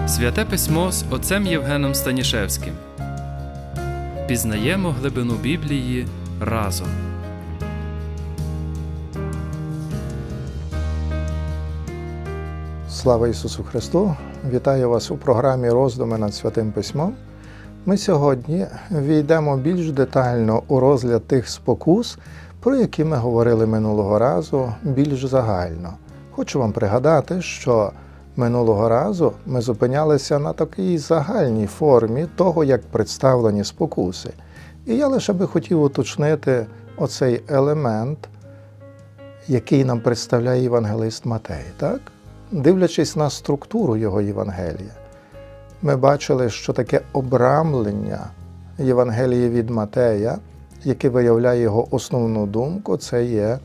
Святе Письмо з отцем Євгеном Станішевським. Пізнаємо глибину Біблії разом. Слава Ісусу Христу! Вітаю вас у програмі «Роздуми над Святим Письмом». Ми сьогодні війдемо більш детально у розгляд тих спокус, про які ми говорили минулого разу, більш загально. Хочу вам пригадати, що минулого разу ми зупинялися на такій загальній формі того, як представлені спокуси. І я лише би хотів уточнити оцей елемент, який нам представляє євангелист Матей, так? Дивлячись на структуру його Євангелія, ми бачили, що таке обрамлення Євангелія від Матея, яке виявляє його основну думку, це є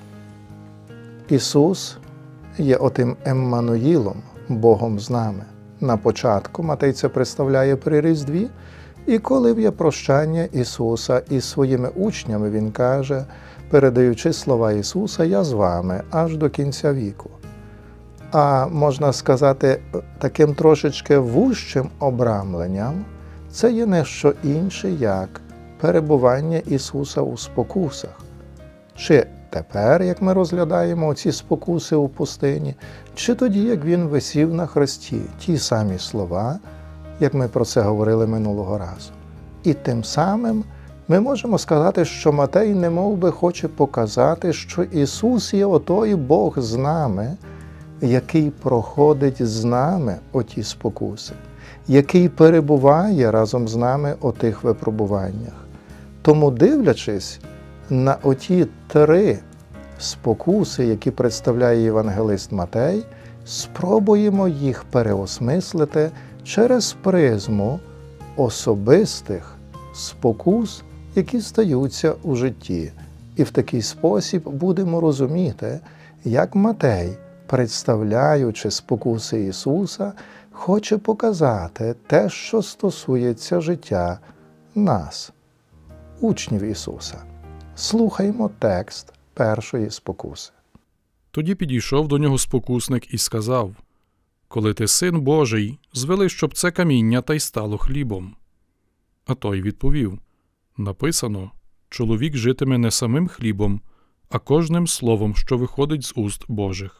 Ісус є отим Еммануїлом, Богом з нами. На початку Матей це представляє при Різдві, і коли є прощання Ісуса із своїми учнями, Він каже, передаючи слова Ісуса, «Я з вами аж до кінця віку». А можна сказати, таким трошечки вужчим обрамленням, це є не що інше, як перебування Ісуса у спокусах. Чи тепер, як ми розглядаємо ці спокуси у пустині, чи тоді, як Він висів на хресті, ті самі слова, як ми про це говорили минулого разу. І тим самим ми можемо сказати, що Матей немов би хоче показати, що Ісус є отой Бог з нами, який проходить з нами оті спокуси, який перебуває разом з нами у тих випробуваннях. Тому, дивлячись на оті три спокуси, які представляє євангелист Матей, спробуємо їх переосмислити через призму особистих спокус, які стаються у житті. І в такий спосіб будемо розуміти, як Матей, представляючи спокуси Ісуса, хоче показати те, що стосується життя нас, учнів Ісуса. Слухаймо текст першої спокуси. Тоді підійшов до нього спокусник і сказав: «Коли ти син Божий, звели, щоб це каміння та й стало хлібом». А той відповів: «Написано, чоловік житиме не самим хлібом, а кожним словом, що виходить з уст Божих».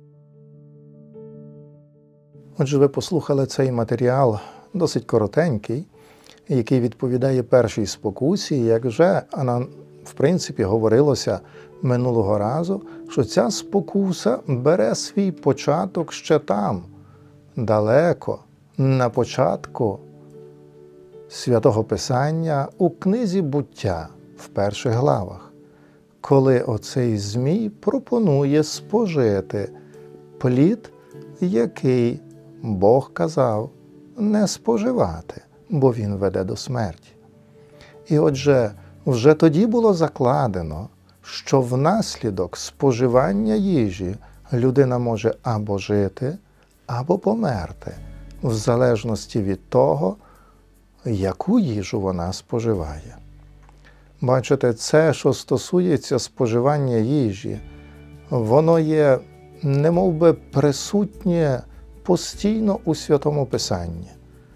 Отже, ви послухали цей матеріал, досить коротенький, який відповідає першій спокусі, як вже, в принципі, говорилося минулого разу, що ця спокуса бере свій початок ще там, далеко, на початку Святого Писання у книзі «Буття» в перших главах, коли оцей Змій пропонує спожити плід, який Бог казав не споживати, бо він веде до смерті. І отже, вже тоді було закладено, що внаслідок споживання їжі людина може або жити, або померти, в залежності від того, яку їжу вона споживає. Бачите, це, що стосується споживання їжі, воно є немовби присутнє постійно у Святому Писанні.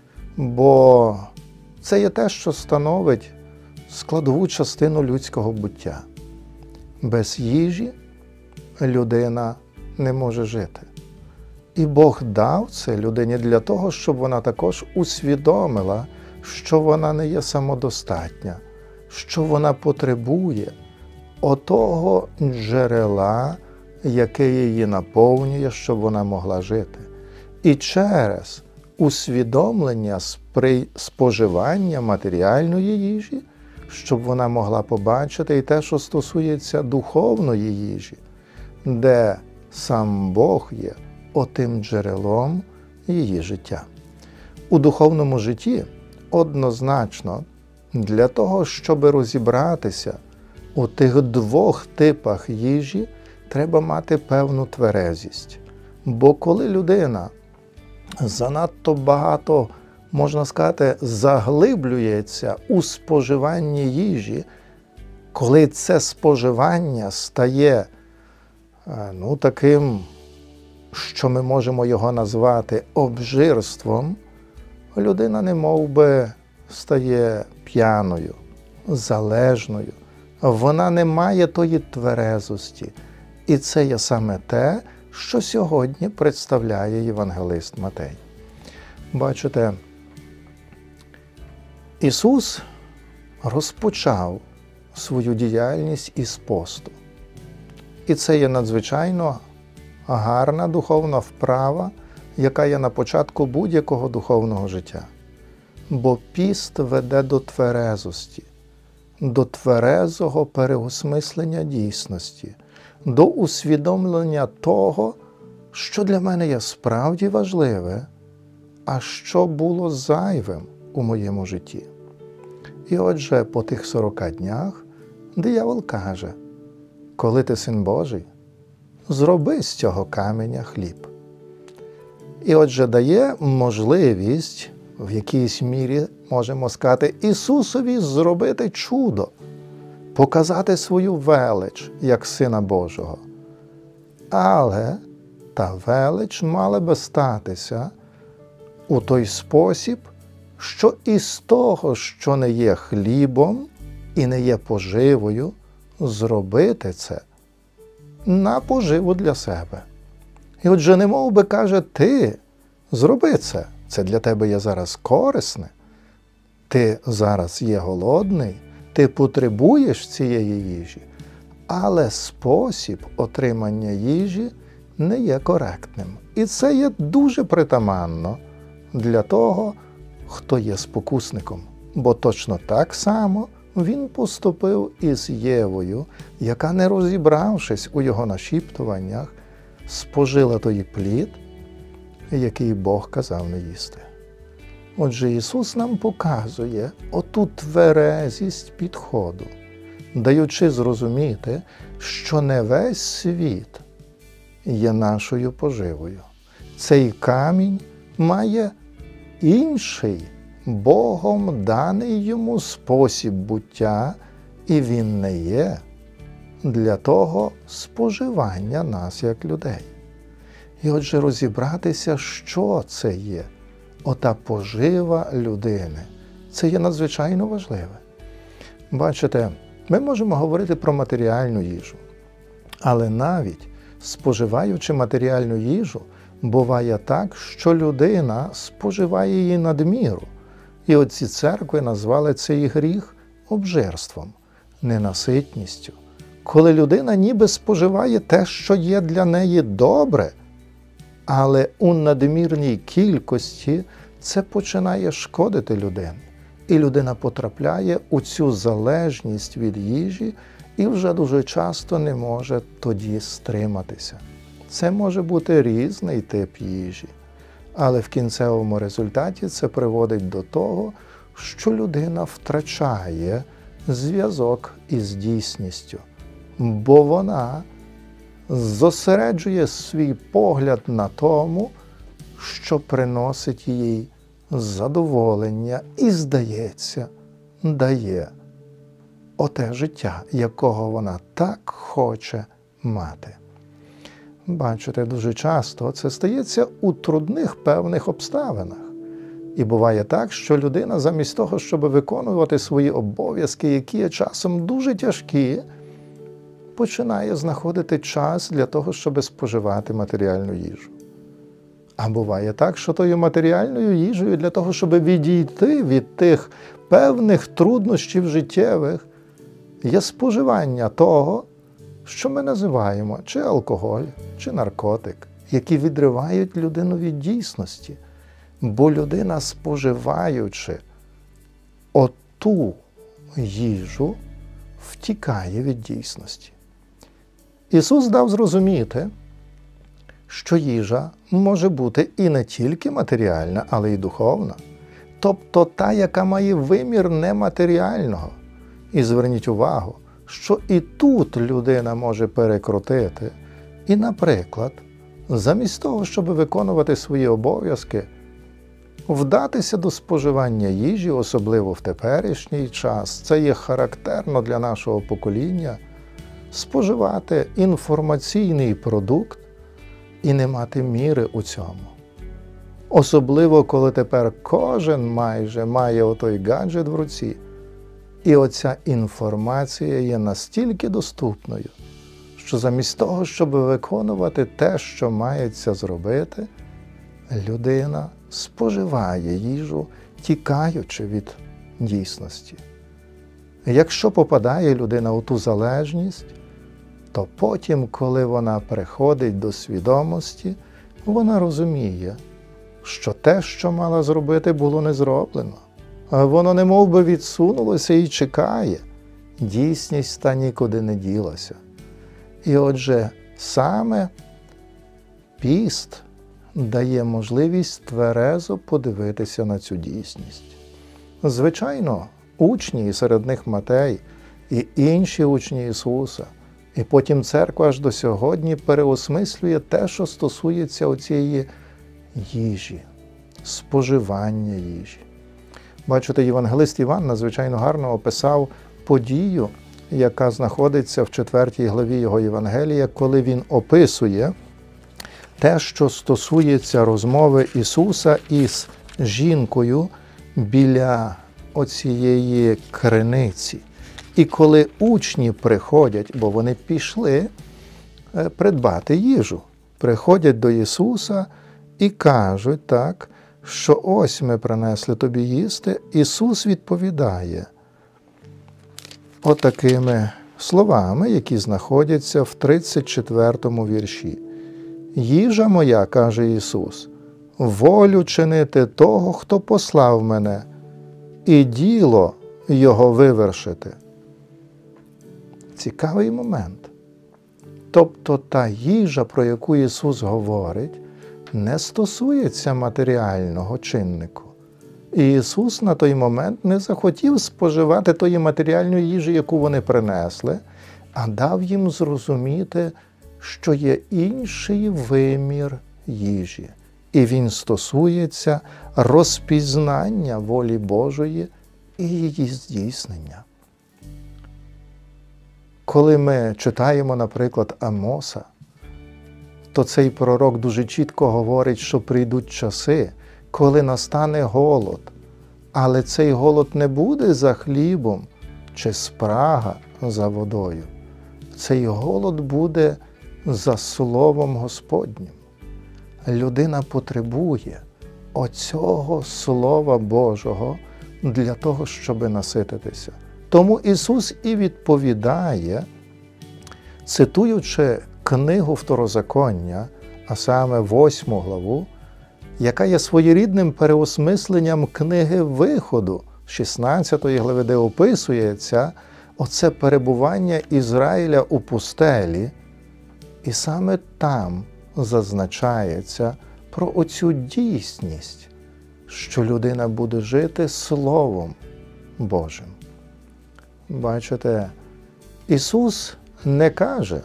Бо це є те, що становить складову частину людського буття. Без їжі людина не може жити. І Бог дав це людині для того, щоб вона також усвідомила, що вона не є самодостатня, що вона потребує отого джерела, яке її наповнює, щоб вона могла жити. І через усвідомлення споживання матеріальної їжі, щоб вона могла побачити і те, що стосується духовної їжі, де сам Бог є отим джерелом її життя. У духовному житті однозначно для того, щоб розібратися у тих двох типах їжі, треба мати певну тверезість. Бо коли людина занадто багато, можна сказати, заглиблюється у споживанні їжі, коли це споживання стає таким що ми можемо його назвати обжирством, людина немов би стає п'яною, залежною. Вона не має тої тверезості. І це є саме те, що сьогодні представляє євангелист Матей. Бачите, Ісус розпочав свою діяльність із посту. І це є надзвичайно гарна духовна вправа, яка є на початку будь-якого духовного життя. Бо піст веде до тверезості, до тверезого переосмислення дійсності, до усвідомлення того, що для мене є справді важливе, а що було зайвим у моєму житті. І отже, по тих 40 днях диявол каже: коли ти Син Божий, зроби з цього каменя хліб. І отже, дає можливість, в якійсь мірі, можемо сказати, Ісусові зробити чудо, показати свою велич як Сина Божого. Але та велич мала би статися у той спосіб, що із того, що не є хлібом і не є поживою, зробити це на поживу для себе. І отже, немов би каже: ти зроби це, це для тебе є зараз корисне, ти зараз є голодний, ти потребуєш цієї їжі, але спосіб отримання їжі не є коректним. І це є дуже притаманно для того, хто є спокусником. Бо точно так само він поступив із Євою, яка, не розібравшись у його нашіптуваннях, спожила той плід, який Бог казав не їсти. Отже, Ісус нам показує оту тверезість підходу, даючи зрозуміти, що не весь світ є нашою поживою. Цей камінь має інший, Богом даний йому спосіб буття, і він не є для того споживання нас як людей. І отже, розібратися, що це є, ота пожива людини, це є надзвичайно важливе. Бачите, ми можемо говорити про матеріальну їжу, але навіть споживаючи матеріальну їжу, буває так, що людина споживає її надміру. І оці церкви назвали цей гріх обжирством, ненаситністю. Коли людина ніби споживає те, що є для неї добре, але у надмірній кількості це починає шкодити людині. І людина потрапляє у цю залежність від їжі і вже дуже часто не може тоді стриматися. Це може бути різний тип їжі, але в кінцевому результаті це приводить до того, що людина втрачає зв'язок із дійсністю, бо вона зосереджує свій погляд на тому, що приносить їй задоволення і, здається, дає оте життя, якого вона так хоче мати. Бачите, дуже часто це стається у трудних певних обставинах. І буває так, що людина замість того, щоб виконувати свої обов'язки, які є часом дуже тяжкі, починає знаходити час для того, щоб споживати матеріальну їжу. А буває так, що тою матеріальною їжею для того, щоб відійти від тих певних труднощів життєвих, є споживання того, що ми називаємо чи алкоголь, чи наркотик, які відривають людину від дійсності. Бо людина, споживаючи оту їжу, втікає від дійсності. Ісус дав зрозуміти, що їжа може бути і не тільки матеріальна, але й духовна. Тобто та, яка має вимір нематеріального. І зверніть увагу, що і тут людина може перекрутити. І, наприклад, замість того, щоб виконувати свої обов'язки, вдатися до споживання їжі, особливо в теперішній час, це є характерно для нашого покоління, споживати інформаційний продукт, і не мати міри у цьому. Особливо, коли тепер кожен майже має отой гаджет в руці, і оця інформація є настільки доступною, що замість того, щоб виконувати те, що мається зробити, людина споживає їжу, тікаючи від дійсності. Якщо попадає людина у ту залежність, то потім, коли вона приходить до свідомості, вона розуміє, що те, що мала зробити, було не зроблено. Воно немов би відсунулося і чекає. Дійсність та нікуди не ділася. І отже, саме піст дає можливість тверезо подивитися на цю дійсність. Звичайно, учні, і серед них Матей, і інші учні Ісуса, і потім церква аж до сьогодні переосмислює те, що стосується оцієї їжі, споживання їжі. Бачите, євангелист Іван надзвичайно гарно описав подію, яка знаходиться в 4 главі його Євангелія, коли він описує те, що стосується розмови Ісуса із жінкою біля оцієї криниці. І коли учні приходять, бо вони пішли придбати їжу, приходять до Ісуса і кажуть так, що ось ми принесли тобі їсти. Ісус відповідає отакими словами, які знаходяться в 34-му вірші. «Їжа моя, – каже Ісус, – волю чинити того, хто послав мене, і діло його вивершити». Цікавий момент. Тобто та їжа, про яку Ісус говорить, не стосується матеріального чиннику. І Ісус на той момент не захотів споживати тої матеріальної їжі, яку вони принесли, а дав їм зрозуміти, що є інший вимір їжі. І він стосується розпізнання волі Божої і її здійснення. Коли ми читаємо, наприклад, Амоса, то цей пророк дуже чітко говорить, що прийдуть часи, коли настане голод. Але цей голод не буде за хлібом чи спрага за водою. Цей голод буде за Словом Господнім. Людина потребує оцього Слова Божого для того, щоб насититися. Тому Ісус і відповідає, цитуючи книгу Второзаконня, а саме 8 главу, яка є своєрідним переосмисленням книги Виходу, 16 глави, де описується оце перебування Ізраїля у пустелі, і саме там зазначається про оцю дійсність, що людина буде жити Словом Божим. Бачите, Ісус не каже,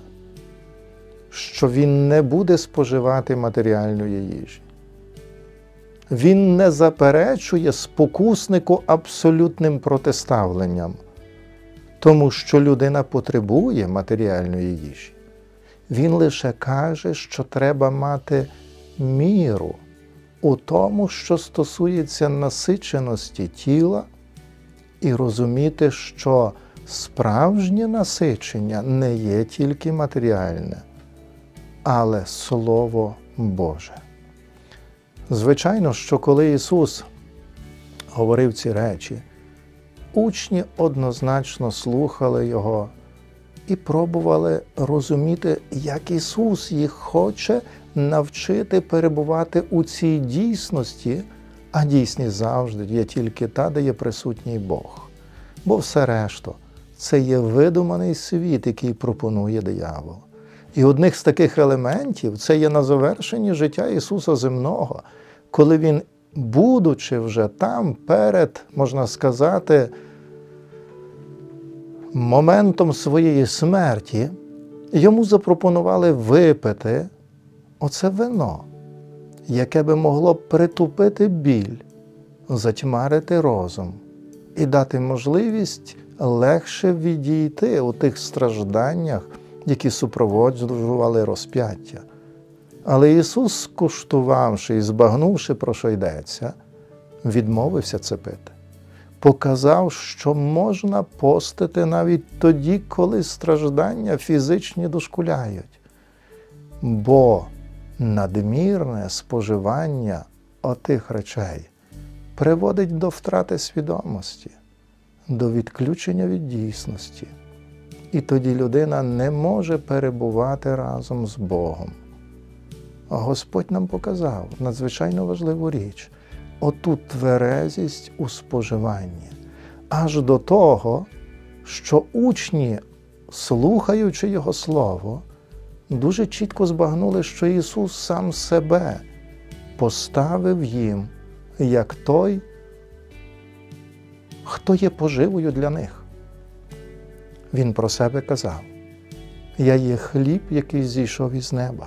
що Він не буде споживати матеріальної їжі. Він не заперечує спокуснику абсолютним протиставленням, тому що людина потребує матеріальної їжі. Він лише каже, що треба мати міру у тому, що стосується насиченості тіла, і розуміти, що справжнє насичення не є тільки матеріальне, але Слово Боже. Звичайно, що коли Ісус говорив ці речі, учні однозначно слухали Його і пробували розуміти, як Ісус їх хоче навчити перебувати у цій дійсності, а дійсність завжди є тільки та, де є присутній Бог. Бо все решта – це є видуманий світ, який пропонує диявол. І одних з таких елементів – це є на завершенні життя Ісуса земного, коли Він, будучи вже там перед, можна сказати, моментом своєї смерті, Йому запропонували випити оце вино, яке би могло б притупити біль, затьмарити розум і дати можливість легше відійти у тих стражданнях, які супроводжували розп'яття. Але Ісус, скуштувавши і збагнувши, про що йдеться, відмовився це пити. Показав, що можна постити навіть тоді, коли страждання фізичні дошкуляють. Бо надмірне споживання отих речей приводить до втрати свідомості, до відключення від дійсності. І тоді людина не може перебувати разом з Богом. А Господь нам показав надзвичайно важливу річ – оту тверезість у споживанні. Аж до того, що учні, слухаючи Його Слово, дуже чітко збагнули, що Ісус сам себе поставив їм як той, хто є поживою для них. Він про себе казав: «Я є хліб, який зійшов із неба».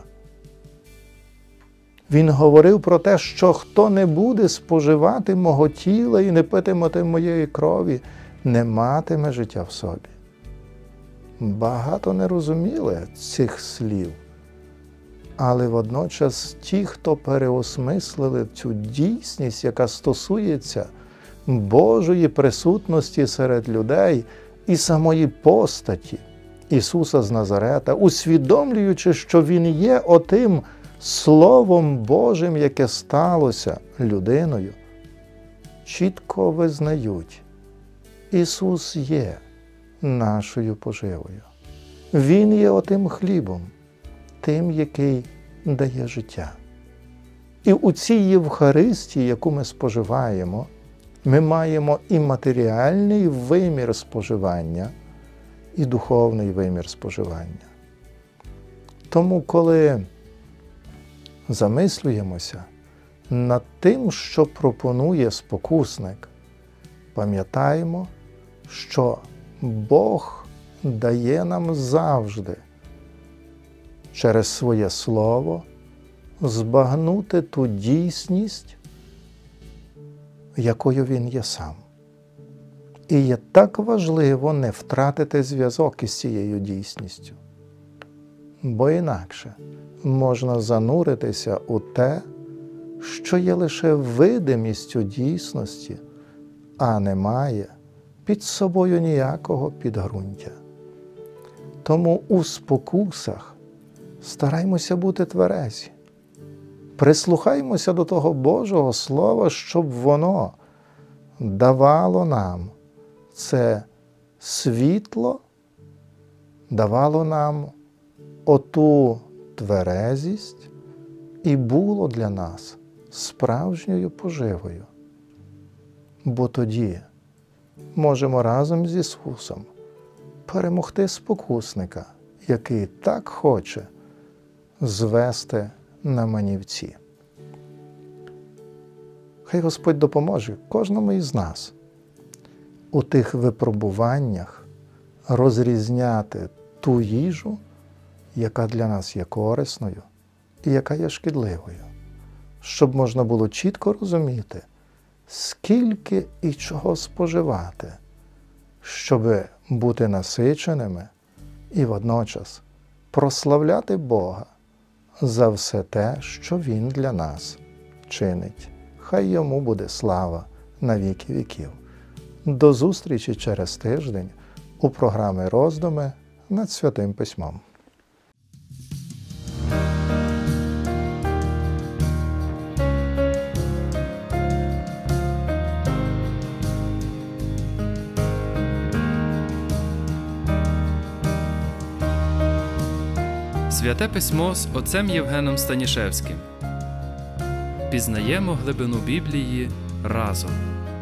Він говорив про те, що хто не буде споживати мого тіла і не питиме моєї крові, не матиме життя в собі. Багато не розуміли цих слів, але водночас ті, хто переосмислили цю дійсність, яка стосується Божої присутності серед людей і самої постаті Ісуса з Назарета, усвідомлюючи, що Він є отим Словом Божим, яке сталося людиною, чітко визнають: Ісус є нашою поживою. Він є отим хлібом, тим, який дає життя. І у цій Євхаристії, яку ми споживаємо, ми маємо і матеріальний вимір споживання, і духовний вимір споживання. Тому, коли замислюємося над тим, що пропонує спокусник, пам'ятаємо, що Бог дає нам завжди через своє Слово збагнути ту дійсність, якою Він є сам. І є так важливо не втратити зв'язок із цією дійсністю, бо інакше можна зануритися у те, що є лише видимістю дійсності, а не має під собою ніякого підґрунтя. Тому у спокусах стараймося бути тверезі. Прислухаймося до того Божого Слова, щоб воно давало нам це світло, давало нам оту тверезість і було для нас справжньою поживою. Бо тоді можемо разом з Ісусом перемогти спокусника, який так хоче звести на манівці. Хай Господь допоможе кожному із нас у тих випробуваннях розрізняти ту їжу, яка для нас є корисною і яка є шкідливою, щоб можна було чітко розуміти, скільки і чого споживати, щоб бути насиченими і водночас прославляти Бога за все те, що Він для нас чинить. Хай Йому буде слава на віки віків. До зустрічі через тиждень у програмі «Роздуми над Святим Письмом». Святе Письмо з отцем Євгеном Станішевським. Пізнаємо глибину Біблії разом.